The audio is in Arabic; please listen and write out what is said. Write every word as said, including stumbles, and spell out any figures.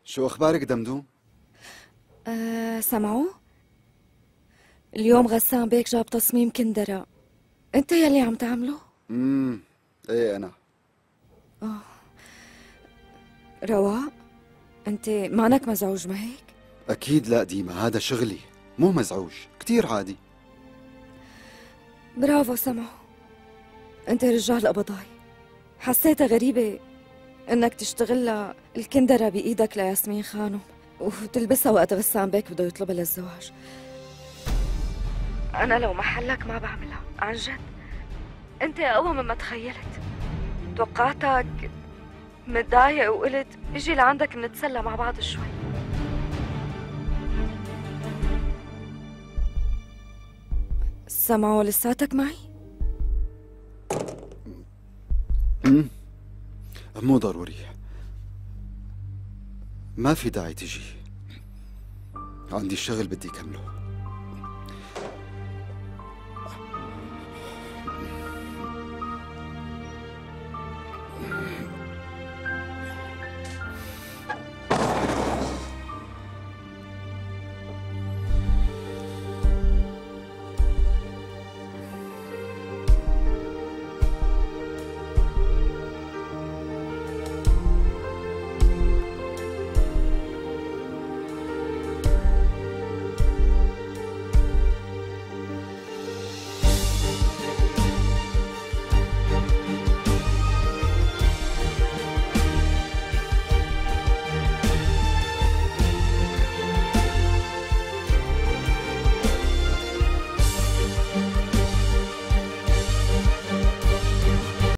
شو أخبارك دمدوم؟ أه سمعوا؟ اليوم غسان بيك جاب تصميم كندرة. انت يلي عم تعمله؟ امم ايه أنا. اه رواق، انت مانك مزعوج ما هيك؟ أكيد لا ديما، هذا شغلي، مو مزعوج، كتير عادي. برافو سمعوا، انت رجال قبضاي. حسيتها غريبة انك تشتغل الكندرة بإيدك لياسمين خانم وتلبسها وقت غسان بيك بده يطلبها للزواج. أنا لو محلك ما بعملها عن جد. أنت أقوى مما تخيلت. توقعتك متضايق وقلت اجي لعندك نتسلى مع بعض شوي. سمعوا لساتك معي؟ امم مو ضروري، ما في داعي تجي، عندي الشغل بدي كمله.